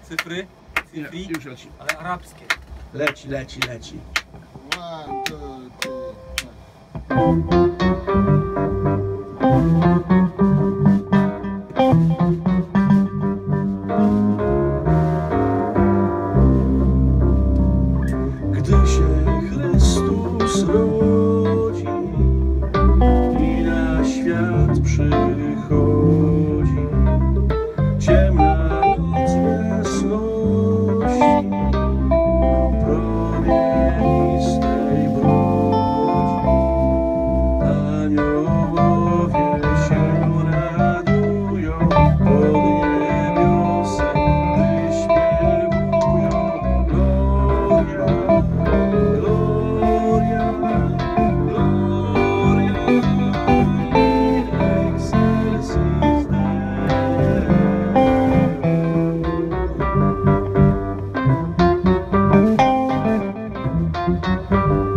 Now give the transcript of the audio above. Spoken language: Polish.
cyfry, Nie, już leci. ale arabskie. Leci. 1, 2, 3, 4. Gdy się Chrystus rodzi i na świat przychodzi, ciemna noc jasności promienistej brodzi. Aniołowie się radują pod niebiosem, gdy śpiewują Gloria, Gloria, Gloria in excelsis Deo.